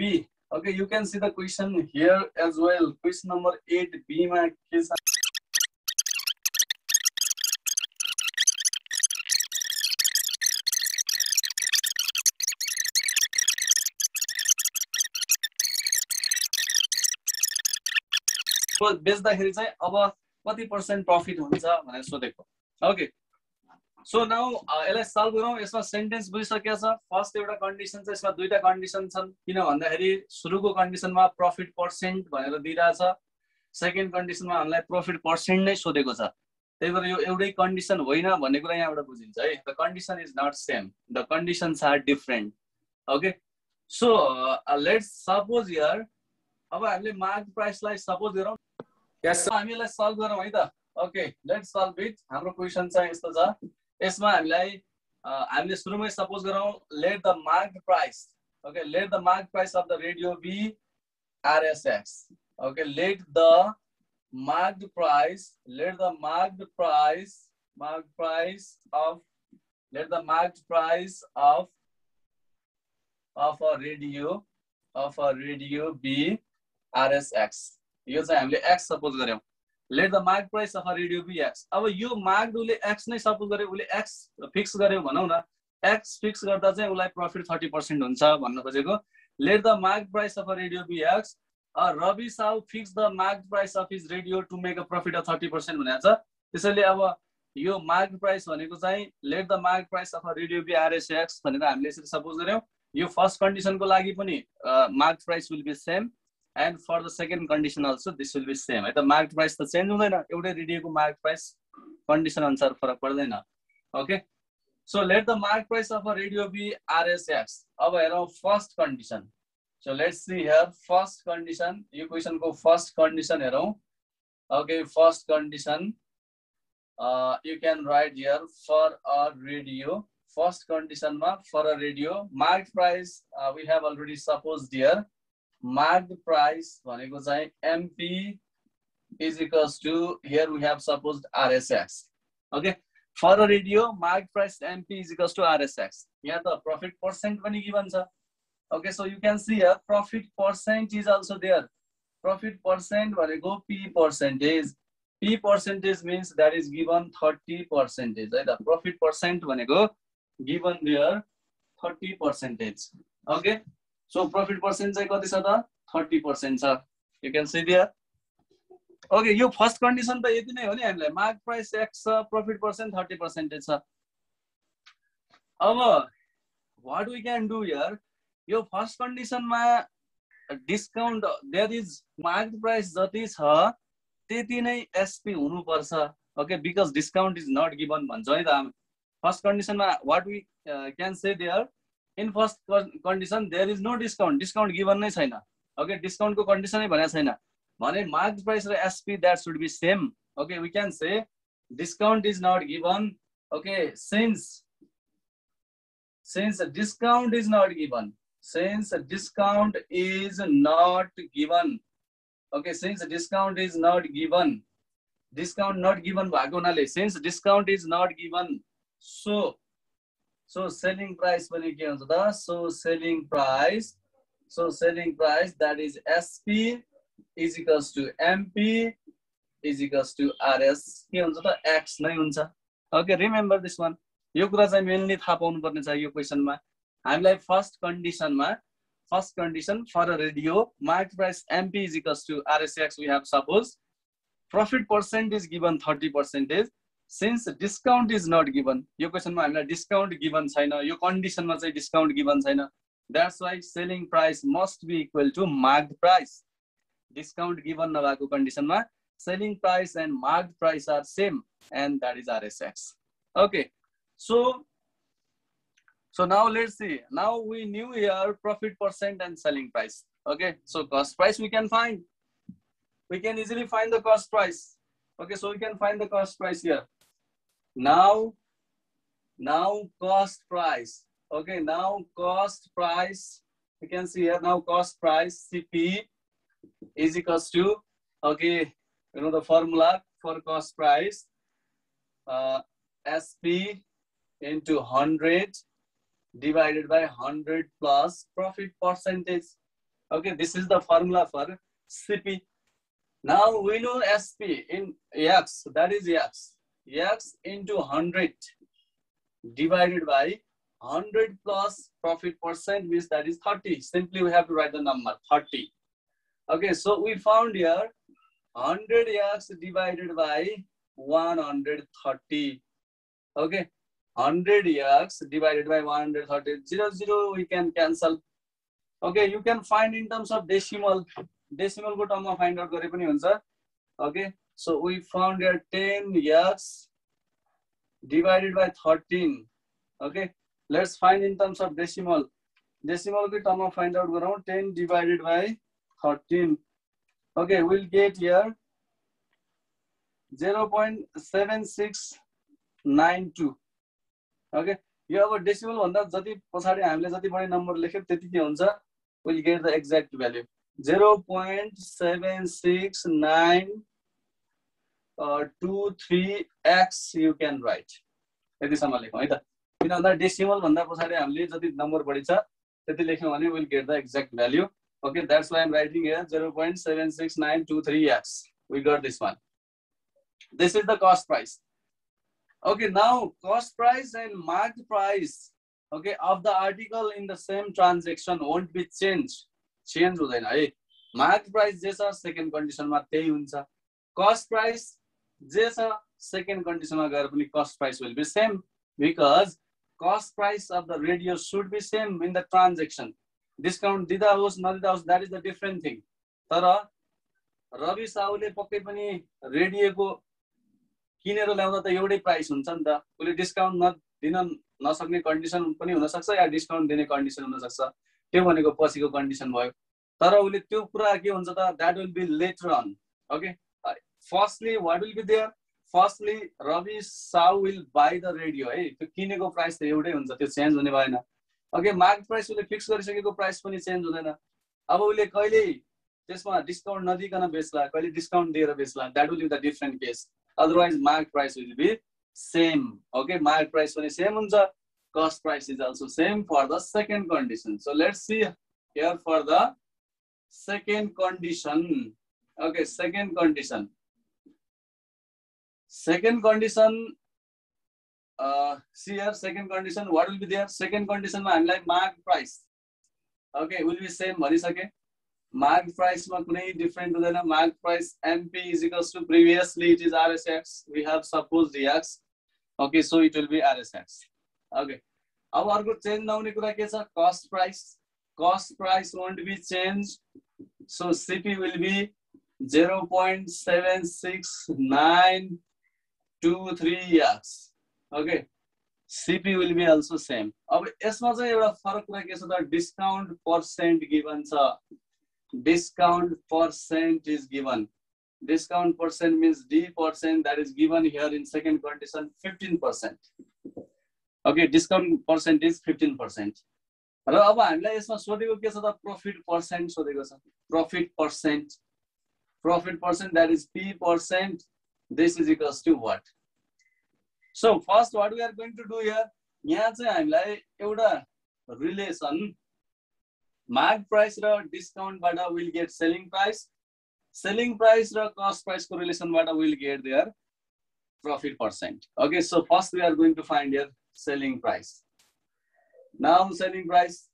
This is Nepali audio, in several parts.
8B. Okay, you can see the question here as well. Question number 8B ma ke cha? बेच्दाखेरि चाहिँ अब कति % प्रफिट हुन्छ भनेर सोधेको. ओके, सो नाउ यसलाई सल्भ गरौँ. यसमा सेन्टेन्स बुझिसकेको छ. फर्स्ट एउटा कन्डिसन छ, यसमा दुईटा कन्डिसन छन्. किन भन्दाखेरि सुरुको कन्डिसनमा प्रफिट पर्सेन्ट भनेर दिइरहेछ, सेकेन्ड कन्डिसनमा हामीलाई प्रफिट पर्सेन्ट नै सोधेको छ. त्यही भएर यो एउटै कन्डिसन होइन भन्ने कुरा यहाँबाट बुझिन्छ है. The condition is not same, the conditions are different. Okay, so let's suppose here अब हामीले मार्केट प्राइसलाई सपोज गरौँ. यस, हामीलाई सल्भ गरौँ है त. Okay, let's solve it. हाम्रो क्वेसन चाहिँ यस्तो छ. यसमा हामीले सुरुमै सपोज गरौँ, let the market price. Okay, let the market price of the radio be RSX. Okay, let the marked price of a radio B RSX. यो चाहिँ हामीले x सपोज गर्यौं. Let the mark price of a radio be x. अब यो मार्क उले x नै सपोज गर्यो, उले x फिक्स गर्यो भनौं न. x फिक्स गर्दा चाहिँ उलाई प्रफिट 30% हुन्छ भन्न खोजेको. Let the mark price of a radio be x. Ravi Sahu fix the mark price of his radio to make a profit of 30% भनेको छ. त्यसैले अब यो मार्क प्राइस भनेको चाहिँ let the mark price of a radio be RSX भनेर हामीले यसरी सपोज गर्यौं. यो फर्स्ट कन्डिसनको लागि पनि mark price will be same, and for the second condition also this will be same. है त, मार्केट प्राइस त चेन्ज हुँदैन, एउटै रेडियोको मार्केट प्राइस कन्डिसन अनुसार फरक पर्दैन. Okay, so let the market price of a radio be RSX. अब हेरौँ first condition. So let's see here first condition. यो क्वेशनको फर्स्ट कन्डिसन हेरौँ. Okay, first condition you can write here for a radio. First condition ma for a radio market price we have already supposed here. Marked price भनेको चाहिँ MP is equals to, here we have supposed RSX. Okay, for a radio marked price MP is equals to RSX. यहाँ त profit percent पनि given छ. Okay, so you can see here profit percent is also there. Profit percent भनेको P percentage. P percentage means that is given 30%. है त, profit percent भनेको given there 30%. Okay, so profit percent चाहिँ कति छ त 30% छ. You can see there. Okay, यो फर्स्ट कन्डिसन त यति नै हो नि. हामीलाई मार्क प्राइस x छ, प्रफिट पर्सेन्ट 30% छ. अब what we can do here, यो फर्स्ट कन्डिसनमा discount there is market price जति छ त्यति नै SP हुनु पर्छ. Okay, because discount is not given भन्छ है त. फर्स्ट कन्डिसनमा what we can say there, in first condition there is no discount. Discount given नै छैन. ओके, डिस्काउन्टको कन्डिसनै भनेको छैन भने मार्केट प्राइस र SP that should be same. Okay, we can say discount is not given. Okay, since discount is not given, okay, since discount is not given, discount not given भएको हुनाले since discount is not given, so selling price पनि के हुन्छ त, so selling price that is SP is equals to MP is equals to RS के हुन्छ त X नै हुन्छ. Okay, remember this one. यो कुरा चाहिँ मेनली थाहा पाउनु पर्ने छ यो क्वेशनमा. हामीलाई first condition for a radio market price MP is equals to RSX we have suppose. Profit percent is given 30%. Since discount is not given, यो क्वेशनमा हामीलाई डिस्काउन्ट गिवन छैन. यो कन्डिसनमा चाहिँ डिस्काउन्ट गिवन छैन. That's why selling price must be equal to marked price. Discount given नभएको कन्डिसनमा selling price and marked price are same, and that is RSX. Okay, so now let's see. Now we knew here profit percent and selling price. Okay, so cost price we can find. We can easily find the cost price. Okay, so we can find the cost price here. Now cost price. Okay, now cost price. You can see here now cost price CP is equals to, okay, you know the formula for cost price, SP into 100 divided by 100 plus profit percentage. Okay, this is the formula for CP. Now we know SP in X, that is X. X into 100 divided by 100 plus profit percent means that is 30. Simply we have to write the number 30. Okay, so we found here 100x divided by 130. Okay, 100x divided by 130. 0 we can cancel. Okay, you can find in terms of decimal. Decimal ko term ma find out gare pani huncha. Okay, so we found here 10x divided by 13. Okay, let's find in terms of decimal. Decimal ko term ma find out garau 10 divided by 13. Okay, we'll get here 0.7692. Okay, यो अब डेसिमल भन्दा जति पछाडी हामीले जति बढी नम्बर लेख्यौ त्यति के हुन्छ, we'll get the exact value 0.7692 you can write. यतिसम्म लेखौँ है त, किन भन्दा डेसिमल भन्दा पछाडी हामीले जति नम्बर बढी छ त्यति लेख्यौँ भने we'll get the exact value. Okay, that's why I'm writing here 0.76923x. We got this one. This is the cost price. Okay, now cost price and marked price, okay, of the article in the same transaction won't be changed. Change हुँदैन है. Marked price जे छ second condition मा त्यही हुन्छ. Cost price जे छ second condition मा गएर पनि cost price will be same because cost price of the radio should be same in the transaction. Discount दिदा होस् नदिदा होस्, that is the different thing. तर रवि साहुले पक्कै पनि रेडियोको किनेर ल्याउँदा त एउटै प्राइस हुन्छ नि त. उले डिस्काउन्ट दिन नसक्ने कन्डिसन पनि हुन सक्छ या डिस्काउन्ट दिने कन्डिसन हुन सक्छ. त्यो भनेको पछिको कन्डिसन भयो. तर उले त्यो कुरा के हुन्छ त, that will be later on. Okay, firstly what will be there? Firstly Ravi Sahu will buy the radio है. त्यो किनेको प्राइस त एउटै हुन्छ, त्यो चेन्ज हुने भएन. Okay, मार्केट प्राइस उले फिक्स गरिसकेको प्राइस पनि चेन्ज हुँदैन. अब उले कहिले त्यसमा डिस्काउन्ट नदिकन बेच्ला, कहिले डिस्काउन्ट दिएर बेच्ला, that will be the different case. Otherwise market price will be same. Okay, market price पनि same हुन्छ. Cost price is also same for the second condition. So let's see here for the second condition. Okay, second condition. Second condition, see here second condition what will be there? Second condition ma हामीलाई market price, okay, will be same भनिसके. Market price ma kunai different हुँदैन. Market price MP is equals to previously it is RSX. We have supposed X. Okay, so it will be RSX. Okay. अब अर्को चेन्ज नहुने कुरा के छ? Cost price. Cost price won't be changed. So CP will be 0.76923x. Okay. CP will be also same. अब यसमा चाहिँ एउटा फरक कुरा के छ त, डिस्काउन्ट पर्सेन्ट गिवन छ. Discount percent is given. Discount percent means D percent, that is given here in second condition 15%. Okay, discount percent is 15%. र अब हामीलाई यसमा सोधेको के छ त, प्रॉफिट पर्सेन्ट सोधेको छ. Profit percent, profit percent that is P percent. This is equals to what? So first what we are going to do here, यहाँ चाहिँ हामीलाई एउटा रिलेसन market price र discount bata will get selling price. Selling price र cost price को relation bata will get their profit percent. Okay, so first we are going to find here selling price. Now selling price.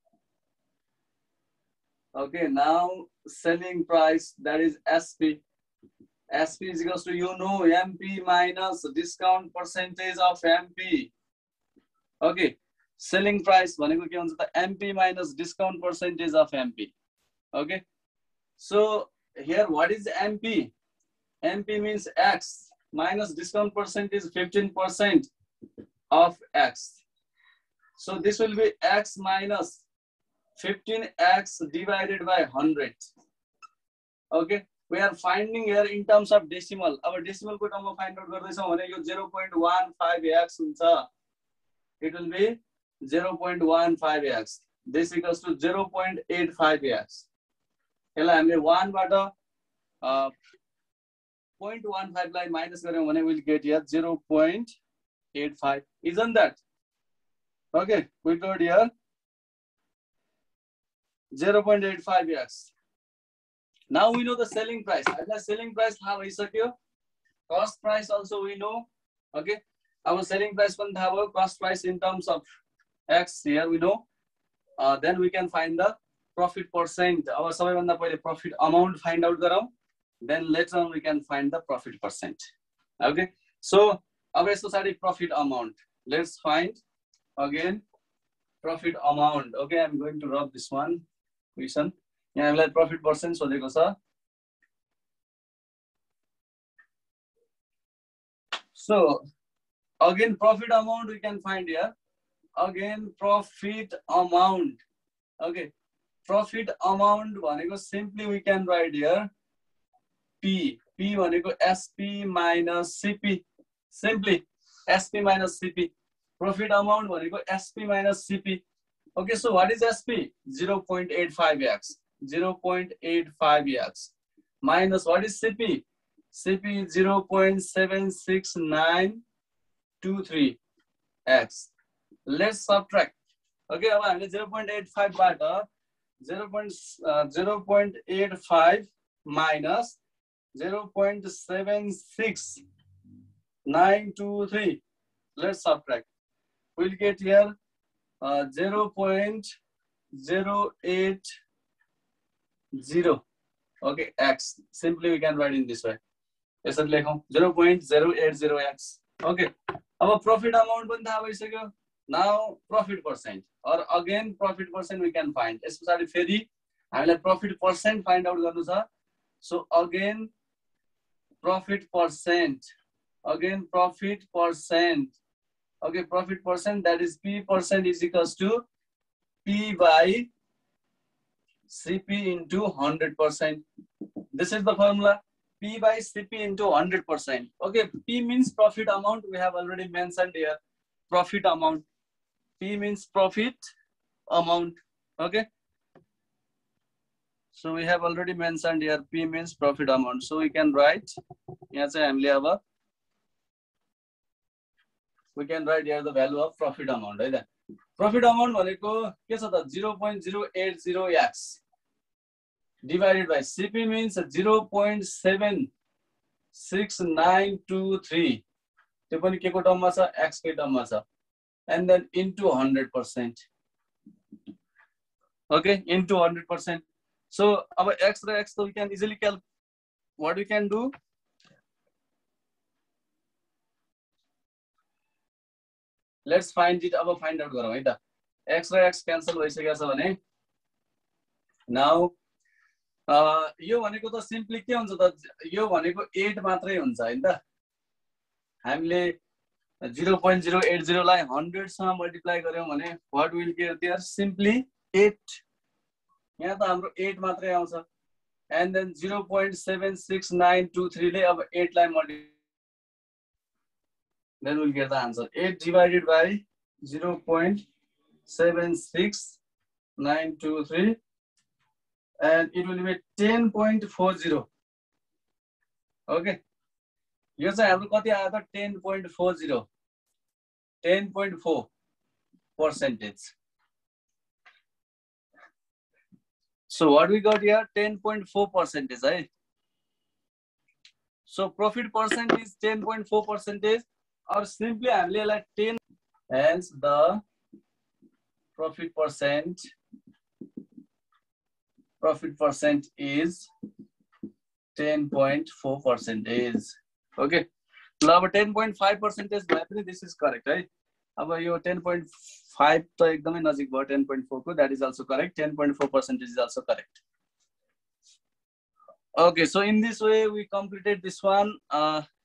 Okay, now selling price, that is SP. SP is equals to, you know, MP minus discount percentage of MP. Okay. Selling price भनेको के हुन्छ त, MP minus discount percentage of MP. Okay, so here what is MP? MP means X minus discount percentage 15% of X. So this will be X minus 15X divided by 100. Okay, we are finding here in terms of decimal. Our decimal को टर्ममा find out गर्दैछौं भने यो 0.15x हुन्छ. It will be 0.15x. This equals to 0.85x. यसलाई हामीले 1 बाट 0.15 लाई माइनस गर्यौं भने we'll get here 0.85. Isn't that? Okay, we got here 0.85x. Now we know the selling price. The selling price how is it? Cost price also we know. Okay. Our selling price one have cost price in terms of x here we know. Then we can find the profit percent. Our profit amount find out the then later on we can find the profit percent. Okay. So our society profit amount. Let's find again profit amount. Okay, I'm going to rub this one. Listen. Yeah, I like profit percent. So So again profit amount we can find here. Again profit amount. Okay, profit amount simply we can write here P. P SP minus CP. Simply SP minus CP. Profit amount SP minus CP. Okay, so what is SP? 0.85x. 0.85x. Minus what is CP? CP 0.76923x. Let's subtract. Okay, 0.85 but 0.85 minus 0.76923. Let's subtract. We'll get here 0.080. Okay, x. Simply we can write in this way. 0.080x. Okay. Our profit amount now profit percent or again profit percent we can find. Especially Ferry, I will profit percent find out. So again profit percent. Again profit percent. Okay, profit percent, that is P percent is equals to P by CP into 100%. This is the formula. P by CP into 100%. Okay, P means profit amount. We have already mentioned here. Profit amount. P means profit amount. Okay. So we have already mentioned here. P means profit amount. So we can write. We can write here the value of profit amount. Right? Profit amount 0.080x divided by CP means 0.76923. X and then into 100%. Okay, into 100%. So our x, so we can easily calculate. What we can do? Let's find it. Find out x cancel now यो simply के हुन्छ त यो 8 मात्रै हुन्छ हैन त हामीले 0.080 लाई 100 सँग मल्टिप्लाई गर्यौं भने what will get there simply 8 यहाँ त हाम्रो 8 मात्रै आउँछ and then 0.76923 ले अब 8 लाई multiply then we'll get the answer 8 divided by 0.76923 and it will be 10.40. Okay, here's the हाम्रो कति आयो त 10.40 10.4%. So what we got here 10.4%, right? So profit percent is 10.4%. Or simply हामीले like 10, hence the profit percent is 10.4%. Okay, now 10.5% this is correct, right? Now your 10.5 to ekdamai nazik bhayo 10.4 that is also correct. 10.4% is also correct. Okay, so in this way we completed this one.